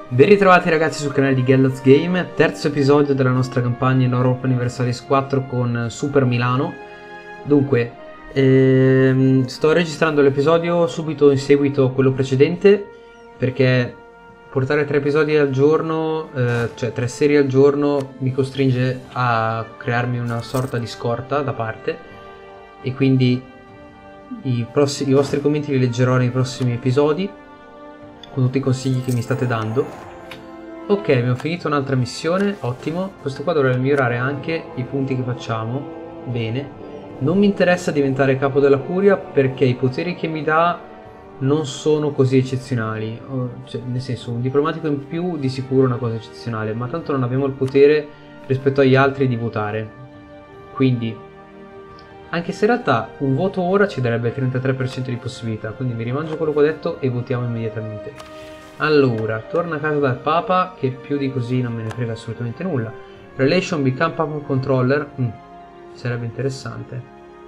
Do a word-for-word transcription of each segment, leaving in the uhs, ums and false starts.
Ben ritrovati ragazzi sul canale di Gellaz Game, terzo episodio della nostra campagna in Europa Universalis quattro con Super Milano. Dunque, ehm, sto registrando l'episodio subito in seguito a quello precedente, perché portare tre episodi al giorno, eh, cioè tre serie al giorno, mi costringe a crearmi una sorta di scorta da parte, e quindi i, i vostri commenti li leggerò nei prossimi episodi, con tutti i consigli che mi state dando. Ok, abbiamo finito un'altra missione, ottimo. Questo qua dovrebbe migliorare anche i punti che facciamo. Bene. Non mi interessa diventare capo della curia perché i poteri che mi dà non sono così eccezionali. Cioè, nel senso, un diplomatico in più di sicuro è una cosa eccezionale, ma tanto non abbiamo il potere rispetto agli altri di votare. Quindi, anche se in realtà un voto ora ci darebbe il trentatré per cento di possibilità, quindi mi rimangio quello che ho detto e votiamo immediatamente. Allora, torna a casa dal Papa, che più di così non me ne frega assolutamente nulla. Relation become Papa Controller, mm, sarebbe interessante.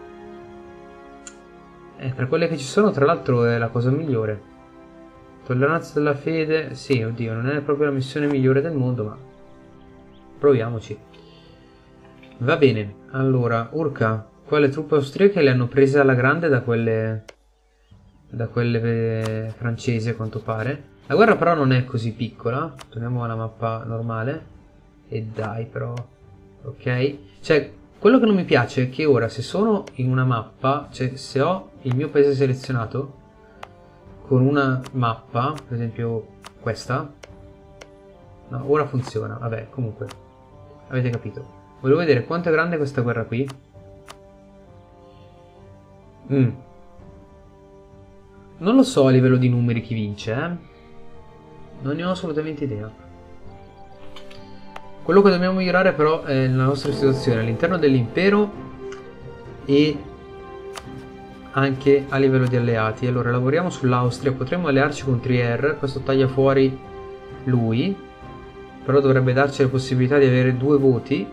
Eh, tra quelle che ci sono, tra l'altro, è la cosa migliore. Tolleranza della fede, sì, oddio, non è proprio la missione migliore del mondo, ma proviamoci. Va bene, allora, Urca. Qua le truppe austriache le hanno prese alla grande da quelle da quelle francesi, a quanto pare. La guerra però non è così piccola. Torniamo alla mappa normale. E dai però. Ok. Cioè, quello che non mi piace è che ora, se sono in una mappa, cioè se ho il mio paese selezionato con una mappa, per esempio questa, no, ora funziona. Vabbè, comunque avete capito. Volevo vedere quanto è grande questa guerra qui. Mm. Non lo so a livello di numeri chi vince, eh? Non ne ho assolutamente idea. Quello che dobbiamo migliorare però è la nostra situazione all'interno dell'impero e anche a livello di alleati. Allora lavoriamo sull'Austria, potremmo allearci con Trier, questo taglia fuori lui, però dovrebbe darci la possibilità di avere due voti.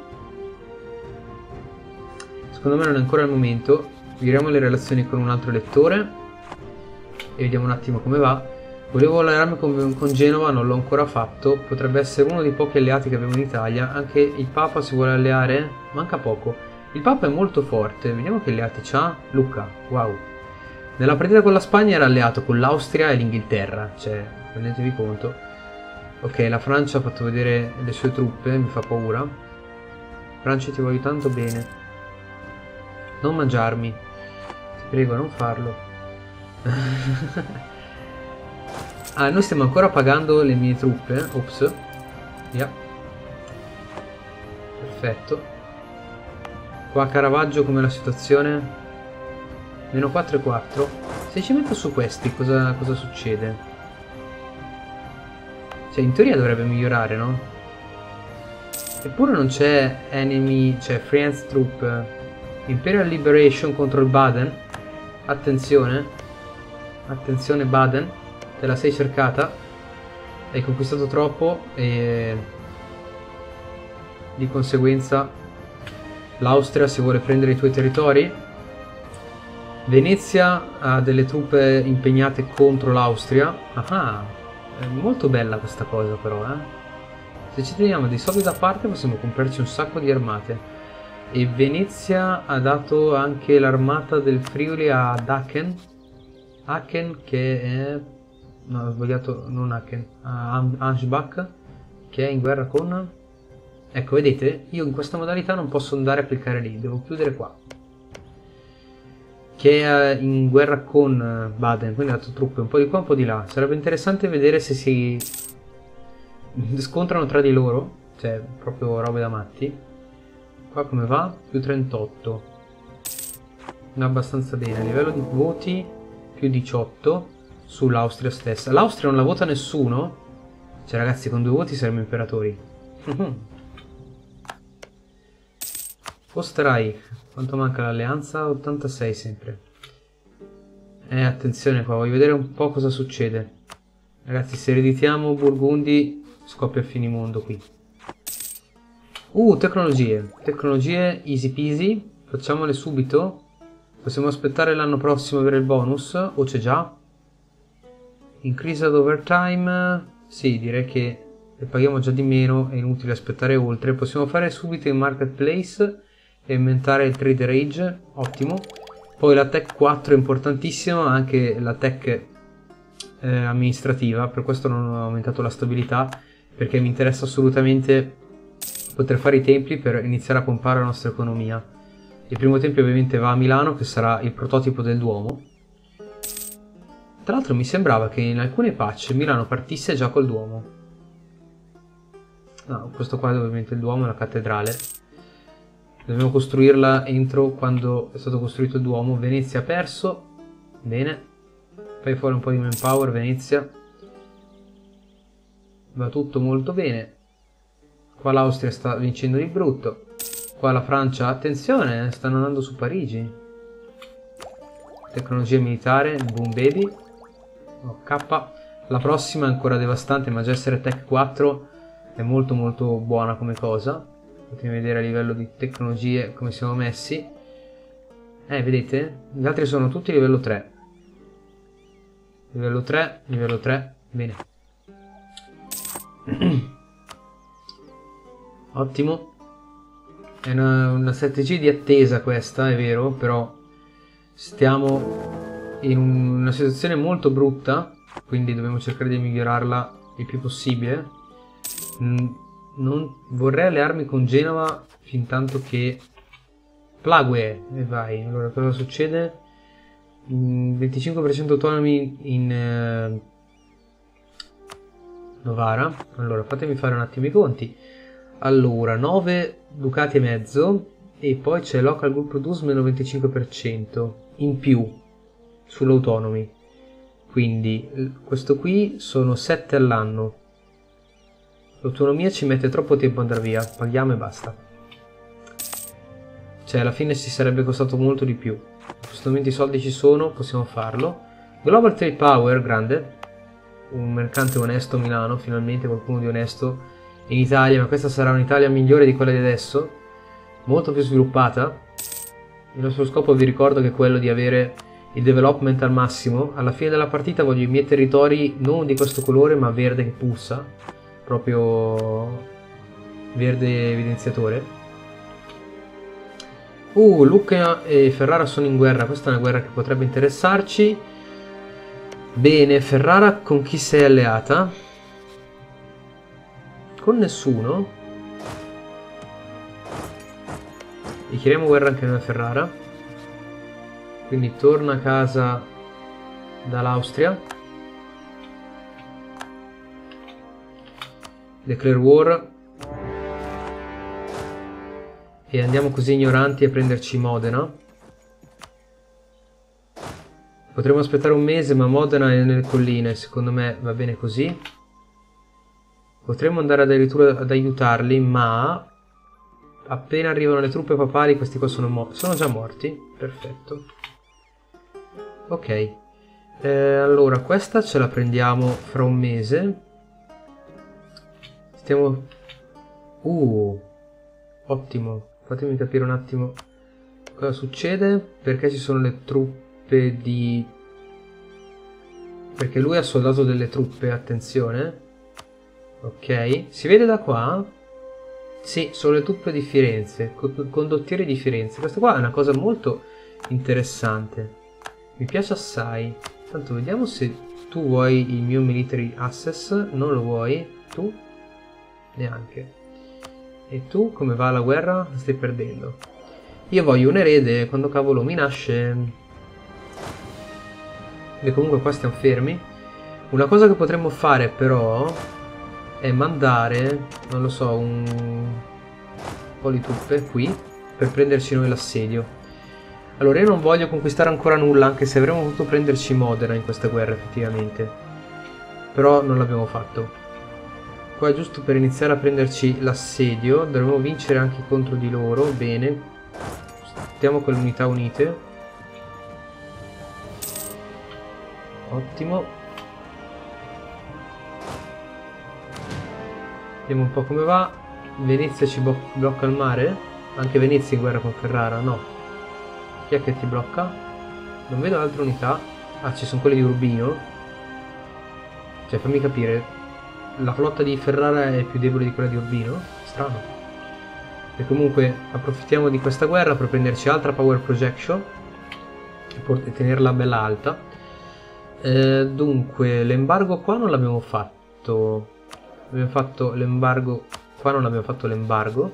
Secondo me non è ancora il momento. Miglioriamo le relazioni con un altro elettore e vediamo un attimo come va. Volevo allearmi con, con Genova, non l'ho ancora fatto. Potrebbe essere uno dei pochi alleati che abbiamo in Italia. Anche il Papa si vuole alleare? Manca poco. Il Papa è molto forte. Vediamo che alleati c'ha. Lucca, wow. Nella partita con la Spagna era alleato con l'Austria e l'Inghilterra. Cioè, rendetevi conto. Ok, la Francia ha fatto vedere le sue truppe, mi fa paura. Francia, ti voglio tanto bene. Non mangiarmi. Prego, non farlo. Ah, noi stiamo ancora pagando le mie truppe. Ops. Yeah. Perfetto. Qua a Caravaggio com'è la situazione? Meno quattro e quattro. Se ci metto su questi, cosa, cosa succede? Cioè, in teoria dovrebbe migliorare, no? Eppure non c'è enemy, cioè friends troop. Imperial Liberation contro il Baden. Attenzione. Attenzione Baden. Te la sei cercata. Hai conquistato troppo e di conseguenza l'Austria si vuole prendere i tuoi territori. Venezia ha delle truppe impegnate contro l'Austria. Ah, è molto bella questa cosa però, eh. Se ci teniamo dei soldi da parte possiamo comprarci un sacco di armate. E Venezia ha dato anche l'armata del Friuli a Aachen. Aachen che è... no, ho sbagliato, non Aachen, a Ansbach, che è in guerra con... ecco, vedete? Io in questa modalità non posso andare a cliccare lì, devo chiudere qua. Che è in guerra con Baden, quindi ha dato truppe un po' di qua, un po' di là. Sarebbe interessante vedere se si scontrano tra di loro, cioè proprio robe da matti. Qua come va? Più trentotto. Va abbastanza bene. A livello di voti più diciotto sull'Austria stessa. L'Austria non la vota nessuno? Cioè ragazzi, con due voti saremmo imperatori. Österreich. Quanto manca l'alleanza? ottantasei sempre. Eh, attenzione qua, voglio vedere un po' cosa succede. Ragazzi, se ereditiamo Burgundi scoppia il finimondo qui. Uh, tecnologie. Tecnologie easy peasy. Facciamole subito. Possiamo aspettare l'anno prossimo per il bonus? O c'è già? Increased overtime. Sì, direi che le paghiamo già di meno, è inutile aspettare oltre. Possiamo fare subito il marketplace e inventare il trader age, ottimo. Poi la tech quattro è importantissima, anche la tech eh, amministrativa, per questo non ho aumentato la stabilità, perché mi interessa assolutamente poter fare i templi per iniziare a pompare la nostra economia. Il primo tempio ovviamente va a Milano, che sarà il prototipo del Duomo. Tra l'altro mi sembrava che in alcune patch Milano partisse già col Duomo. No, questo qua è ovviamente il Duomo e la cattedrale. Dobbiamo costruirla entro quando è stato costruito il Duomo. Venezia ha perso. Bene. Fai fuori un po' di manpower, Venezia. Va tutto molto bene. Qua l'Austria sta vincendo di brutto. Qua la Francia, attenzione, stanno andando su Parigi. Tecnologia militare, boom baby. Oh, K. La prossima è ancora devastante, ma già essere Tech quattro è molto molto buona come cosa. Potete vedere a livello di tecnologie come siamo messi. Eh, vedete? Gli altri sono tutti livello tre. Livello tre, livello tre, bene. Ottimo. È una, una strategia di attesa questa, è vero, però stiamo in un, una situazione molto brutta, quindi dobbiamo cercare di migliorarla il più possibile. Mm, non vorrei allearmi con Genova fin tanto che... Plague! E vai, allora cosa succede? Mm, venticinque per cento autonomi in eh, Novara. Allora, fatemi fare un attimo i conti. Allora, nove ducati e mezzo e poi c'è local group produce meno venticinque per cento in più sull'autonomy, quindi questo qui sono sette all'anno. L'autonomia ci mette troppo tempo ad andare via, paghiamo e basta. Cioè alla fine ci sarebbe costato molto di più. In questo momento i soldi ci sono, possiamo farlo. Global Trade Power, grande, un mercante onesto a Milano, finalmente qualcuno di onesto in Italia, ma questa sarà un'Italia migliore di quella di adesso, molto più sviluppata. Il nostro scopo, vi ricordo, che è quello di avere il development al massimo. Alla fine della partita voglio i miei territori non di questo colore, ma verde che pulsa, proprio verde evidenziatore. Uh, Lucca e Ferrara sono in guerra, questa è una guerra che potrebbe interessarci. Bene, Ferrara con chi sei alleata? Con nessuno. Dichiariamo guerra anche noi a Ferrara. Quindi torna a casa dall'Austria. Declare war. E andiamo così ignoranti a prenderci Modena. Potremmo aspettare un mese, ma Modena è nelle colline, secondo me va bene così. Potremmo andare addirittura ad aiutarli, ma appena arrivano le truppe papali questi qua sono, mo sono già morti. Perfetto. Ok. Eh, allora, questa ce la prendiamo fra un mese. Stiamo... Uh, ottimo. Fatemi capire un attimo cosa succede. Perché ci sono le truppe di... Perché lui ha soldato delle truppe, attenzione. Ok, si vede da qua? Sì, sono le truppe di Firenze, condottieri di Firenze. Questa qua è una cosa molto interessante. Mi piace assai. Tanto vediamo se tu vuoi il mio military access. Non lo vuoi? Tu? Neanche. E tu come va la guerra? La stai perdendo. Io voglio un erede, quando cavolo mi nasce. E comunque qua stiamo fermi. Una cosa che potremmo fare però è mandare, non lo so, un po' di truppe qui per prenderci noi l'assedio. Allora io non voglio conquistare ancora nulla, anche se avremmo potuto prenderci Modena in questa guerra effettivamente, però non l'abbiamo fatto. Qua giusto per iniziare a prenderci l'assedio dovremmo vincere anche contro di loro. Bene, stiamo con le unità unite. Ottimo. Vediamo un po' come va. Venezia ci blocca il mare? Anche Venezia in guerra con Ferrara? No. Chi è che ti blocca? Non vedo altre unità. Ah, ci sono quelle di Urbino. Cioè, fammi capire. la flotta di Ferrara è più debole di quella di Urbino? Strano. E comunque approfittiamo di questa guerra per prenderci altra power projection e tenerla bella alta. Eh, dunque, l'embargo qua non l'abbiamo fatto. Abbiamo fatto l'embargo. Qua non abbiamo fatto l'embargo.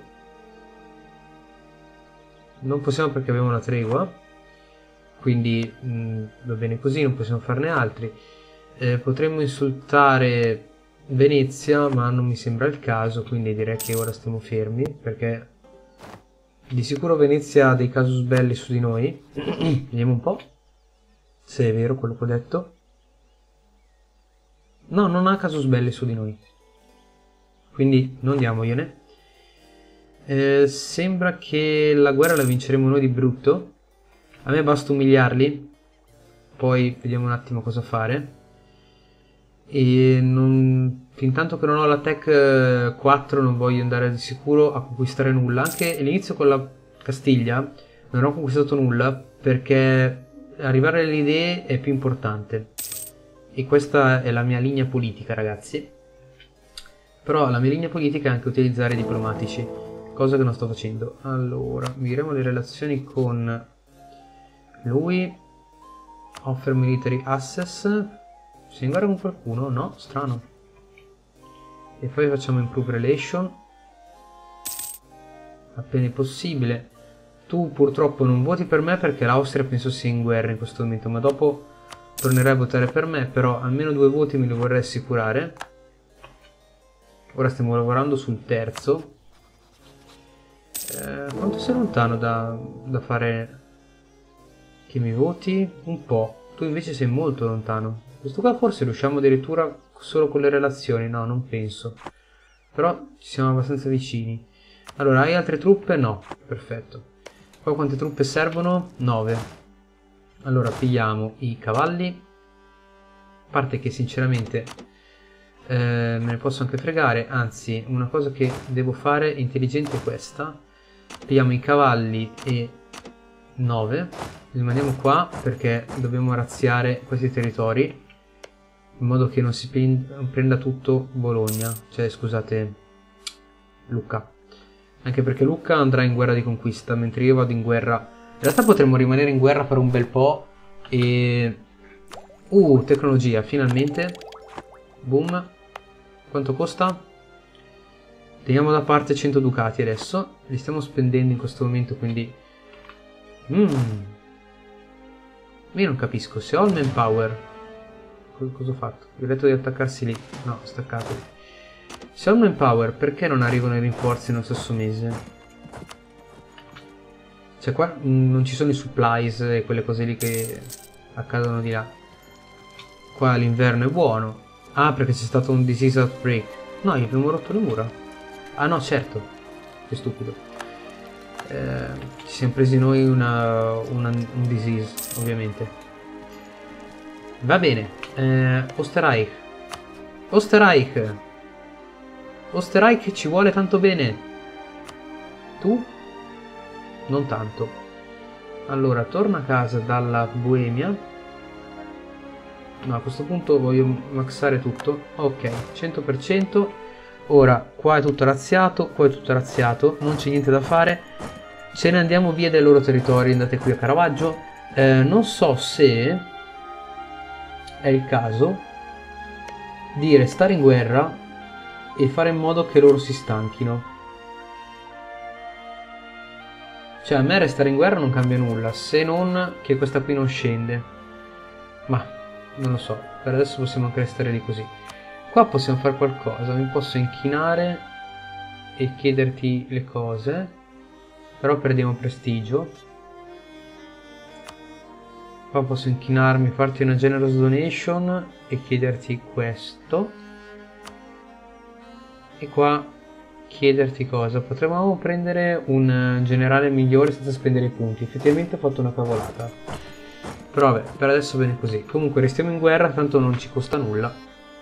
Non possiamo perché abbiamo una tregua. Quindi mh, va bene così, non possiamo farne altri. Eh, potremmo insultare Venezia, ma non mi sembra il caso, quindi direi che ora stiamo fermi, perché di sicuro Venezia ha dei casus belli su di noi. Vediamo un po' se è vero quello che ho detto. No, non ha casus belli su di noi, quindi non diamogliene. Eh, sembra che la guerra la vinceremo noi di brutto. A me basta umiliarli, poi vediamo un attimo cosa fare. E non, fin tanto che non ho la tech quattro non voglio andare di sicuro a conquistare nulla. Anche all'inizio con la Castiglia non ho conquistato nulla perché arrivare alle idee è più importante. E questa è la mia linea politica, ragazzi. Però la mia linea politica è anche utilizzare i diplomatici, cosa che non sto facendo. Allora, miglioriamo le relazioni con lui. Offer military access. Si in guerra con qualcuno? No, strano. E poi facciamo improve relation appena è possibile. Tu purtroppo non voti per me perché l'Austria penso sia in guerra in questo momento, ma dopo tornerai a votare per me. Però almeno due voti me li vorrei assicurare. Ora stiamo lavorando sul terzo. Eh, quanto sei lontano da, da fare che mi voti? Un po'. Tu invece sei molto lontano. Questo qua forse riusciamo addirittura solo con le relazioni. No, non penso. Però ci siamo abbastanza vicini. Allora, hai altre truppe? No. Perfetto. Poi quante truppe servono? nove. Allora, pigliamo i cavalli. A parte che sinceramente eh, me ne posso anche fregare. Anzi, una cosa che devo fare intelligente è questa. Pigliamo i cavalli e nove. Li mandiamo qua perché dobbiamo razziare questi territori in modo che non si prenda tutto Bologna, cioè scusate Lucca, anche perché Lucca andrà in guerra di conquista mentre io vado in guerra. In realtà potremmo rimanere in guerra per un bel po' e uh tecnologia finalmente. Boom. Quanto costa? Teniamo da parte cento ducati adesso, li stiamo spendendo in questo momento, quindi mm. Io non capisco, se ho il manpower, cosa ho fatto? Vi ho detto di attaccarsi lì, no, staccatevi. Se ho il manpower, perché non arrivano i rinforzi nello stesso mese? Cioè qua mh, non ci sono i supplies e quelle cose lì che accadono di là. Qua l'inverno è buono. Ah, perché c'è stato un disease outbreak. No, gli abbiamo rotto le mura. Ah no, certo, che stupido. Eh, ci siamo presi noi una, una, un disease, ovviamente. Va bene. eh, Osterreich Osterreich Osterreich ci vuole tanto bene. Tu? Non tanto. Allora, torna a casa dalla Boemia. No, a questo punto voglio maxare tutto. Ok, cento per cento. Ora, qua è tutto razziato, qua è tutto razziato, non c'è niente da fare. Ce ne andiamo via dai loro territori, andate qui a Caravaggio. Eh, non so se è il caso di restare in guerra e fare in modo che loro si stanchino. Cioè, a me restare in guerra non cambia nulla, se non che questa qui non scende. Ma, non lo so, per adesso possiamo anche restare lì così. Qua possiamo fare qualcosa, mi posso inchinare e chiederti le cose, però perdiamo prestigio. Qua posso inchinarmi, farti una generous donation e chiederti questo. E qua chiederti cosa? Potremmo prendere un generale migliore senza spendere i punti. Effettivamente ho fatto una cavolata. Però vabbè, per adesso bene così. Comunque restiamo in guerra, tanto non ci costa nulla.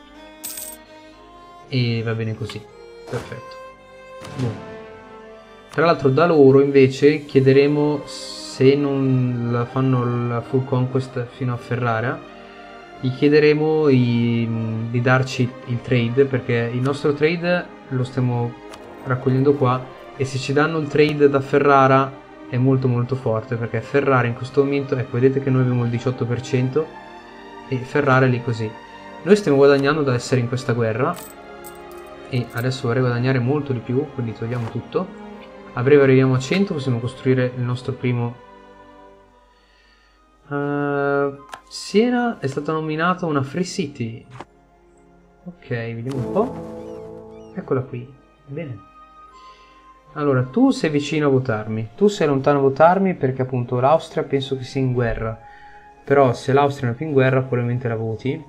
E va bene così, perfetto. Boom. Tra l'altro da loro invece chiederemo, se non la fanno la full conquest fino a Ferrara, gli chiederemo i, di darci il trade, perché il nostro trade lo stiamo raccogliendo qua, e se ci danno il trade da Ferrara è molto molto forte, perché Ferrara in questo momento, ecco, vedete che noi abbiamo il diciotto per cento e Ferrara è lì così. Noi stiamo guadagnando da essere in questa guerra e adesso vorrei guadagnare molto di più, quindi togliamo tutto. A breve arriviamo a cento, possiamo costruire il nostro primo... Uh, Siena è stata nominata una Free City. Ok, vediamo un po'. Eccola qui. Bene. Allora, tu sei vicino a votarmi. Tu sei lontano a votarmi perché appunto l'Austria penso che sia in guerra. Però se l'Austria non è più in guerra probabilmente la voti.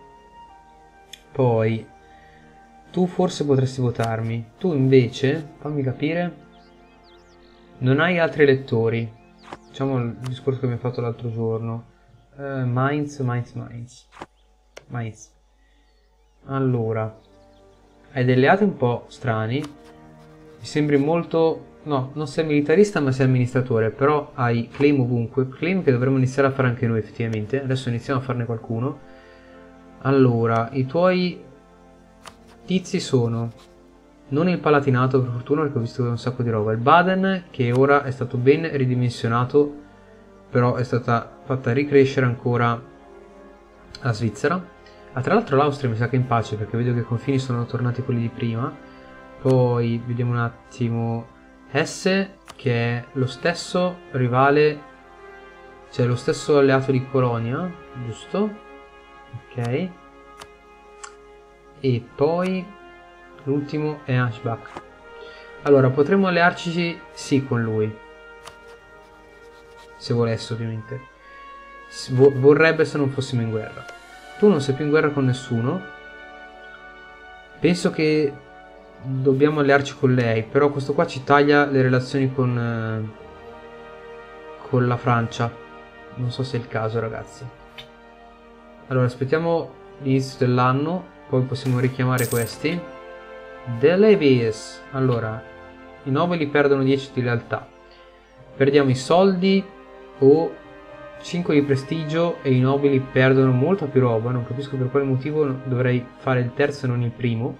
Poi tu forse potresti votarmi. Tu invece, fammi capire, non hai altri elettori. Facciamo il discorso che abbiamo fatto l'altro giorno. Uh, Mainz, Mainz, Mainz. Mainz. Allora, hai dei alleati un po' strani. Mi sembri molto... No, non sei militarista ma sei amministratore. Però hai claim ovunque. Claim che dovremmo iniziare a fare anche noi effettivamente. Adesso iniziamo a farne qualcuno. Allora, i tuoi tizi sono... Non il Palatinato per fortuna, perché ho visto che è un sacco di roba. Il Baden, che ora è stato ben ridimensionato, però è stata fatta ricrescere ancora la Svizzera. Ah, tra l'altro l'Austria mi sa che è in pace, perché vedo che i confini sono tornati quelli di prima. Poi vediamo un attimo Hesse, che è lo stesso rivale, cioè lo stesso alleato di Colonia, giusto? Ok. E poi... l'ultimo è Ashbach. Allora, potremmo allearci sì con lui. Se volesse, ovviamente. Vorrebbe se non fossimo in guerra. Tu non sei più in guerra con nessuno. Penso che dobbiamo allearci con lei. Però questo qua ci taglia le relazioni con, eh, con la Francia. Non so se è il caso, ragazzi. Allora, aspettiamo l'inizio dell'anno. Poi possiamo richiamare questi. The levies. Allora, i nobili perdono dieci di lealtà. Perdiamo i soldi o cinque di prestigio e i nobili perdono molta più roba. Non capisco per quale motivo dovrei fare il terzo e non il primo.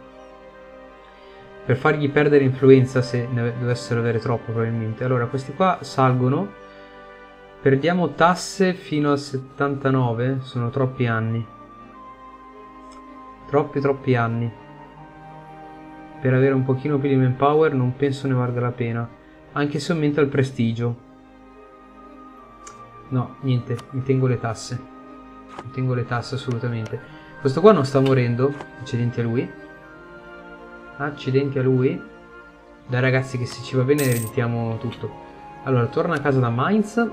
Per fargli perdere influenza, se ne dovessero avere troppo probabilmente. Allora, questi qua salgono. Perdiamo tasse fino al settantanove. Sono troppi anni. Troppi troppi anni. Per avere un pochino più di manpower non penso ne valga la pena. Anche se aumenta il prestigio. No, niente, mi tengo le tasse. Mi tengo le tasse assolutamente. Questo qua non sta morendo. Accidenti a lui. Accidenti a lui. Dai ragazzi, che se ci va bene ereditiamo tutto. Allora, torna a casa da Mainz.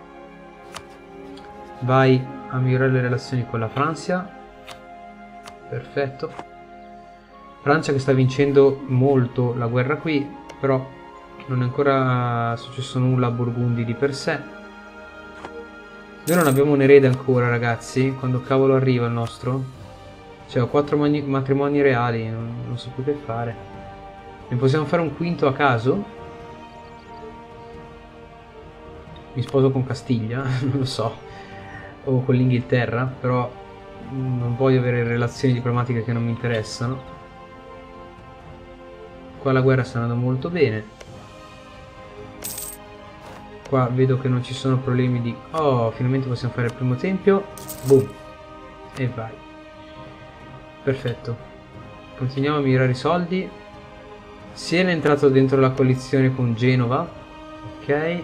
Vai a migliorare le relazioni con la Francia. Perfetto. Francia che sta vincendo molto la guerra qui, però non è ancora successo nulla a Burgundi di per sé. Noi non abbiamo un erede ancora, ragazzi. Quando cavolo arriva il nostro? Cioè, ho quattro matrimoni reali, non, non so più che fare. Ne possiamo fare un quinto a caso? Mi sposo con Castiglia, non lo so. O con l'Inghilterra, però non voglio avere relazioni diplomatiche che non mi interessano. Qua la guerra sta andando molto bene. Qua vedo che non ci sono problemi di... Oh, finalmente possiamo fare il primo tempio. Boom. E vai. Perfetto. Continuiamo a migliorare i soldi. Siena è entrato dentro la coalizione con Genova. Ok.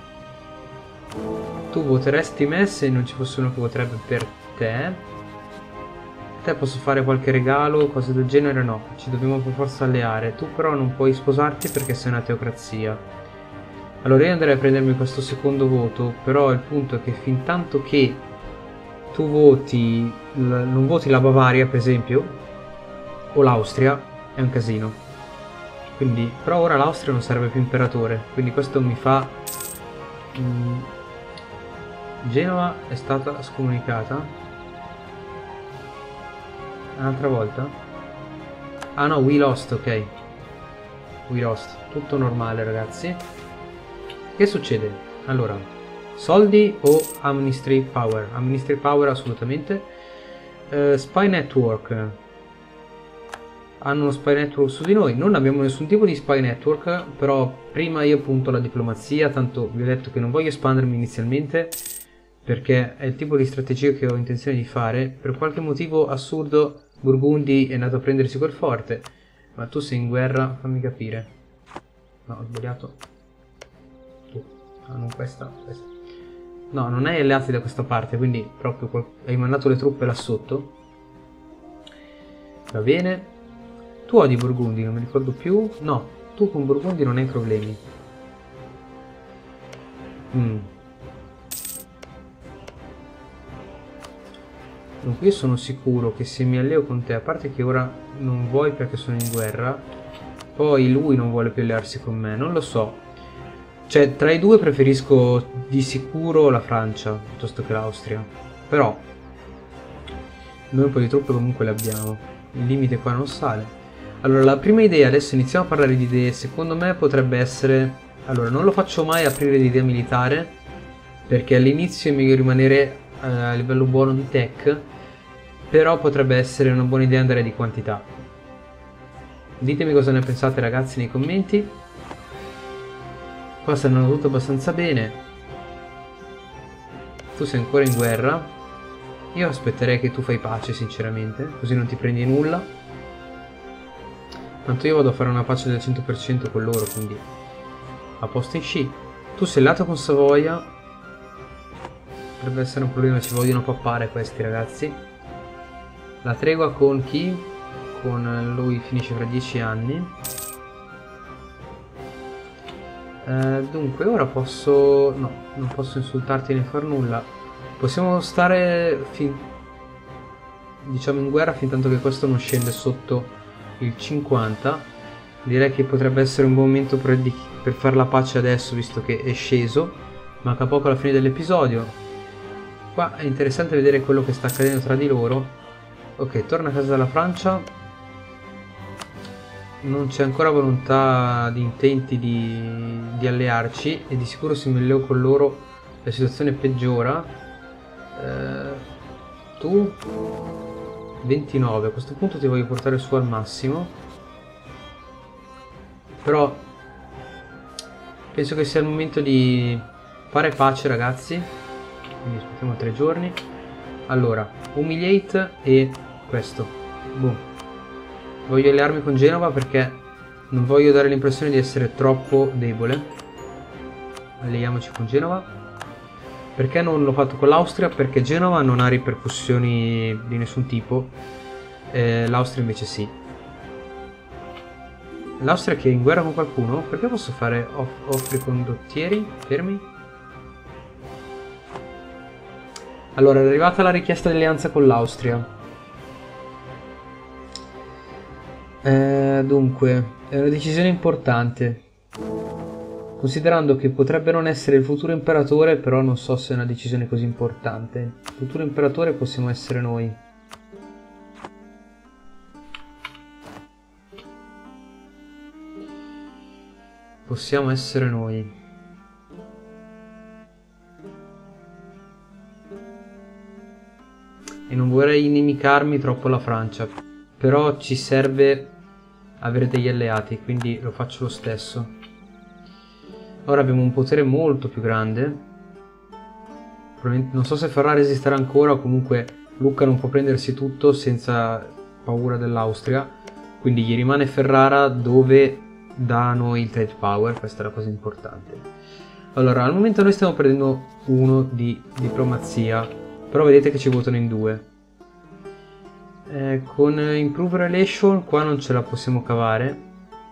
Tu voteresti me se non ci fosse uno che voterebbe per te. Te posso fare qualche regalo, cose del genere? No, ci dobbiamo per forza alleare. Tu però non puoi sposarti perché sei una teocrazia. Allora io andrei a prendermi questo secondo voto, però il punto è che fin tanto che tu voti, non voti la Bavaria per esempio, o l'Austria, è un casino. Quindi, però ora l'Austria non serve più imperatore, quindi questo mi fa... Mm, Genova è stata scomunicata. Un'altra volta? Ah no, we lost, ok. We lost. Tutto normale, ragazzi. Che succede? Allora, Soldi o Amnesty Power? Amnesty Power assolutamente. uh, Spy Network. Hanno uno spy network su di noi, non abbiamo nessun tipo di spy network, però prima io punto la diplomazia, tanto vi ho detto che non voglio espandermi inizialmente, perché è il tipo di strategia che ho intenzione di fare. Per qualche motivo assurdo Burgundi è andato a prendersi quel forte, ma tu sei in guerra, fammi capire. No, ho sbagliato. Tu, ah, non questa, questa. No, non hai alleati da questa parte, quindi proprio hai mandato le truppe là sotto. Va bene. Tu odi Burgundi, non mi ricordo più. No, tu con Burgundi non hai problemi. Mm. Dunque io sono sicuro che se mi alleo con te, a parte che ora non vuoi perché sono in guerra, poi lui non vuole più allearsi con me, non lo so. Cioè, tra i due preferisco di sicuro la Francia piuttosto che l'Austria. Però noi un po' di truppe comunque le abbiamo. Il limite qua non sale. Allora, la prima idea, adesso iniziamo a parlare di idee, secondo me potrebbe essere... Allora, non lo faccio mai aprire di idea militare, perché all'inizio è meglio rimanere eh, a livello buono di tech, però potrebbe essere una buona idea andare di quantità. Ditemi cosa ne pensate ragazzi nei commenti. Qua sta andando tutto abbastanza bene. Tu sei ancora in guerra. Io aspetterei che tu fai pace sinceramente, così non ti prendi nulla. Tanto io vado a fare una pace del cento per cento con loro, quindi a posto in sci. Tu sei lato con Savoia. Potrebbe essere un problema, ci vogliono pappare questi ragazzi. La tregua con chi? Con lui finisce fra dieci anni. Eh, dunque ora posso... no, non posso insultarti né far nulla. Possiamo stare fin... diciamo in guerra fin tanto che questo non scende sotto il cinquanta. Direi che potrebbe essere un buon momento per, per fare la pace adesso, visto che è sceso. Manca poco alla fine dell'episodio. Qua è interessante vedere quello che sta accadendo tra di loro. Ok, torna a casa dalla Francia. Non c'è ancora volontà di intenti di, di allearci, e di sicuro se mi alleo con loro la situazione peggiora. Eh, tu ventinove, a questo punto ti voglio portare su al massimo, però penso che sia il momento di fare pace ragazzi, quindi aspettiamo tre giorni. Allora, Humiliate e questo, boom. Voglio allearmi con Genova perché non voglio dare l'impressione di essere troppo debole. Alleiamoci con Genova. Perché non l'ho fatto con l'Austria? Perché Genova non ha ripercussioni di nessun tipo, eh, l'Austria invece sì. L'Austria che è in guerra con qualcuno? Perché posso fare off offri condottieri? Fermi. Allora, è arrivata la richiesta di alleanza con l'Austria. Eh, dunque, è una decisione importante. Considerando che potrebbe non essere il futuro imperatore, però non so se è una decisione così importante. Il futuro imperatore possiamo essere noi. Possiamo essere noi. E non vorrei inimicarmi troppo la Francia, però ci serve avere degli alleati, quindi lo faccio lo stesso. Ora abbiamo un potere molto più grande. Non so se Ferrara resisterà ancora, o comunque Lucca non può prendersi tutto senza paura dell'Austria. Quindi gli rimane Ferrara dove dà a noi il trade power, questa è la cosa importante. Allora, al momento noi stiamo prendendo uno di diplomazia, però vedete che ci votano in due. Eh, con Improve Relation qua non ce la possiamo cavare.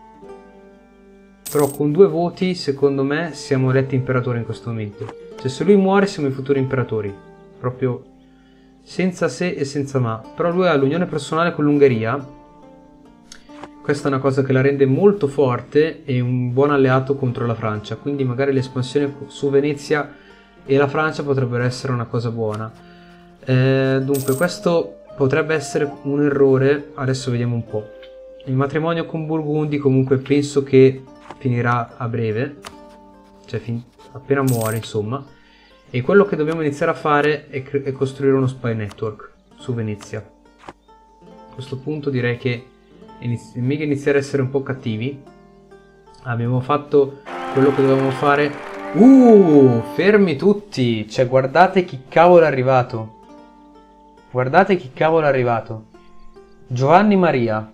Però con due voti, secondo me, siamo eletti imperatori in questo momento. Cioè, se lui muore, siamo i futuri imperatori. Proprio senza se e senza ma. Però lui ha l'unione personale con l'Ungheria. Questa è una cosa che la rende molto forte e un buon alleato contro la Francia. Quindi magari l'espansione su Venezia e la Francia potrebbero essere una cosa buona. Eh, dunque, questo potrebbe essere un errore. Adesso vediamo un po'. Il matrimonio con Burgundi comunque penso che finirà a breve, cioè fin appena muore insomma, E quello che dobbiamo iniziare a fare è, è costruire uno spy network su Venezia. A questo punto direi che è meglio iniziare a essere un po' cattivi. Abbiamo fatto quello che dovevamo fare. Uh, fermi tutti! Cioè, guardate chi cavolo è arrivato. Guardate chi cavolo è arrivato. Giovanni Maria.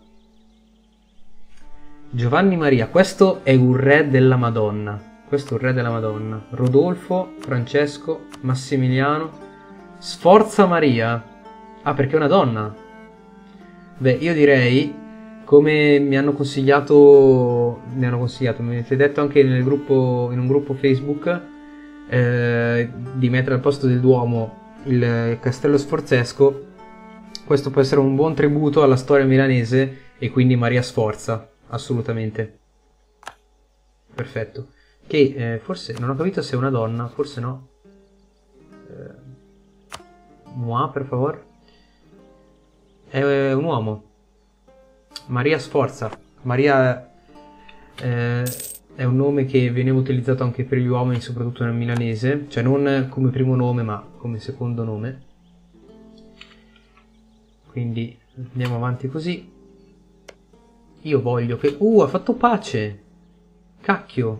Giovanni Maria, questo è un re della Madonna. Questo è un re della Madonna. Rodolfo, Francesco, Massimiliano, Sforza Maria. Ah, perché è una donna. Beh, io direi, come mi hanno consigliato, mi hanno consigliato, mi avete detto anche nel gruppo, in un gruppo Facebook, eh, di mettere al posto del Duomo il Castello Sforzesco. Questo può essere un buon tributo alla storia milanese e quindi Maria Sforza. Assolutamente. Perfetto. Che eh, forse non ho capito se è una donna, forse no. Eh, moi, per favore. È un uomo. Maria Sforza. Maria eh, è un nome che veniva utilizzato anche per gli uomini, soprattutto nel milanese, cioè non come primo nome ma come secondo nome. Quindi andiamo avanti così. Io voglio che... Uh, ha fatto pace! Cacchio!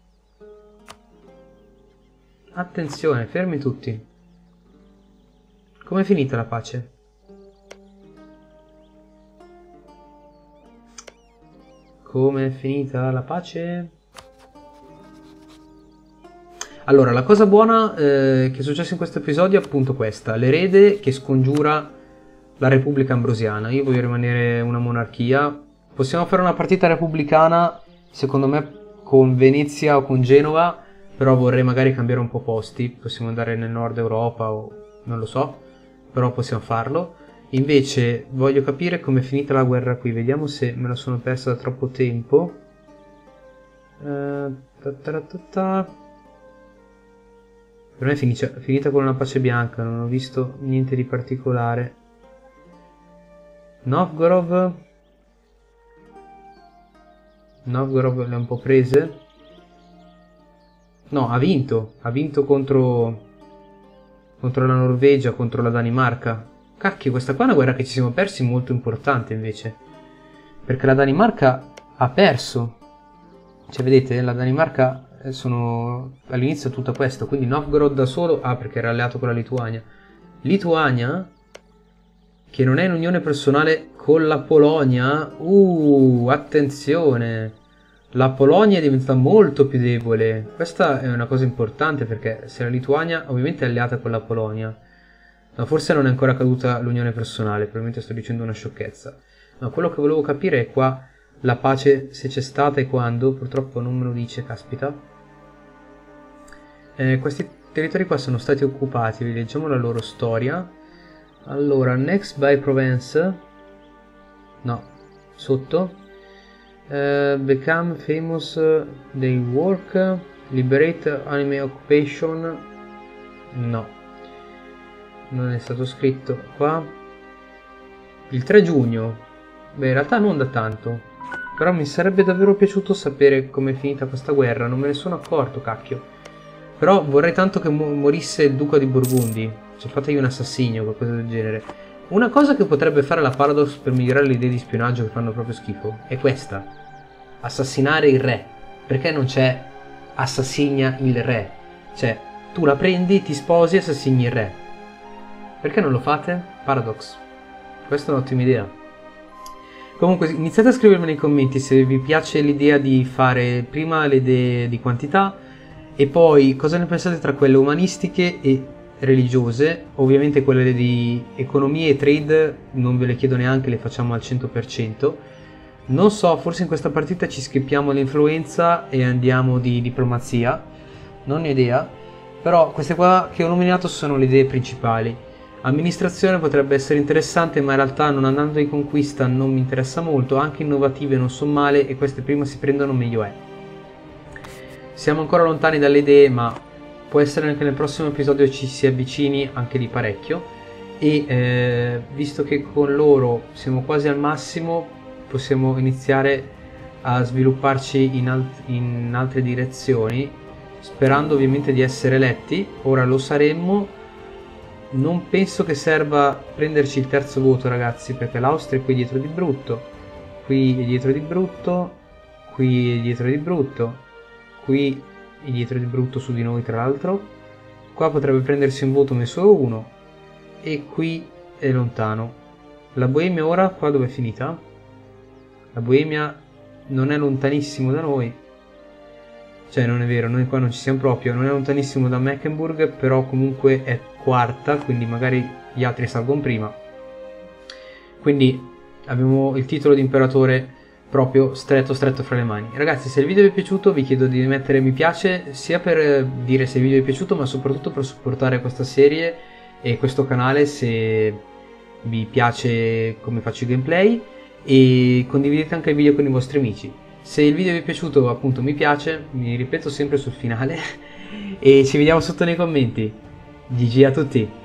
Attenzione, fermi tutti. Com'è finita la pace? Com'è finita la pace? Allora, la cosa buona eh, che è successa in questo episodio è appunto questa. L'erede che scongiura la Repubblica Ambrosiana. Io voglio rimanere una monarchia. Possiamo fare una partita repubblicana, secondo me, con Venezia o con Genova, però vorrei magari cambiare un po' posti. Possiamo andare nel nord Europa o non lo so, però possiamo farlo. Invece voglio capire com'è finita la guerra qui. Vediamo se me la sono persa da troppo tempo. Uh, ta ta ta ta. Per me è finita, finita con una pace bianca, non ho visto niente di particolare. Novgorod. Novgorod le ha un po' prese. No, ha vinto. Ha vinto contro contro la Norvegia, contro la Danimarca. Cacchio, questa qua è una guerra che ci siamo persi molto importante invece. Perché la Danimarca ha perso. Cioè, vedete, la Danimarca sono all'inizio tutto questo. Quindi Novgorod da solo... Ah, perché era alleato con la Lituania. Lituania, che non è in unione personale con la Polonia. Uh, attenzione. La Polonia è diventata molto più debole. Questa è una cosa importante perché se la Lituania ovviamente è alleata con la Polonia, ma forse non è ancora caduta l'unione personale, probabilmente sto dicendo una sciocchezza. Ma quello che volevo capire è qua la pace, se c'è stata e quando. Purtroppo non me lo dice, caspita. Eh, questi territori qua sono stati occupati, vi leggiamo la loro storia. Allora, next by Provence. No, sotto. Uh, become famous uh, they work. Liberate anime occupation. No. Non è stato scritto qua. Il tre giugno. Beh, in realtà non da tanto. Però mi sarebbe davvero piaciuto sapere com'è finita questa guerra. Non me ne sono accorto, cacchio. Però vorrei tanto che mo morisse il duca di Burgundi. Cioè, fategli un assassinio o qualcosa del genere. Una cosa che potrebbe fare la Paradox per migliorare le idee di spionaggio che fanno proprio schifo è questa. Assassinare il re. Perché non c'è assassina il re? Cioè, tu la prendi, ti sposi e assassini il re. Perché non lo fate? Paradox. Questa è un'ottima idea. Comunque iniziate a scrivermi nei commenti se vi piace l'idea di fare prima le idee di quantità e poi cosa ne pensate tra quelle umanistiche e religiose. Ovviamente quelle di economia e trade non ve le chiedo neanche, le facciamo al cento per cento. Non so, forse in questa partita ci schippiamo l'influenza e andiamo di diplomazia, non ho idea, però queste qua che ho nominato sono le idee principali. Amministrazione potrebbe essere interessante, ma in realtà non andando di conquista non mi interessa molto, anche innovative non sono male e queste prima si prendono meglio è. Siamo ancora lontani dalle idee, ma può essere anche nel prossimo episodio ci si avvicini anche di parecchio e eh, visto che con loro siamo quasi al massimo possiamo iniziare a svilupparci in, alt in altre direzioni. sperando ovviamente di essere eletti. Ora lo saremmo. Non penso che serva prenderci il terzo voto, ragazzi, perché l'Austria è qui dietro di brutto, qui è dietro di brutto, qui è dietro di brutto, qui è dietro di brutto su di noi, tra l'altro. Qua potrebbe prendersi un voto, ma è solo uno, e qui è lontano. La Boemia ora qua dove è finita? La Boemia non è lontanissimo da noi, cioè non è vero, noi qua non ci siamo proprio, non è lontanissimo da Mecklenburg, però comunque è quarta, quindi magari gli altri salgono prima. Quindi abbiamo il titolo di imperatore proprio stretto stretto fra le mani. Ragazzi, se il video vi è piaciuto vi chiedo di mettere mi piace, sia per dire se il video vi è piaciuto, ma soprattutto per supportare questa serie e questo canale se vi piace come faccio i gameplay, e condividete anche il video con i vostri amici. Se il video vi è piaciuto, appunto, mi piace, mi ripeto sempre sul finale, e ci vediamo sotto nei commenti. G G a tutti!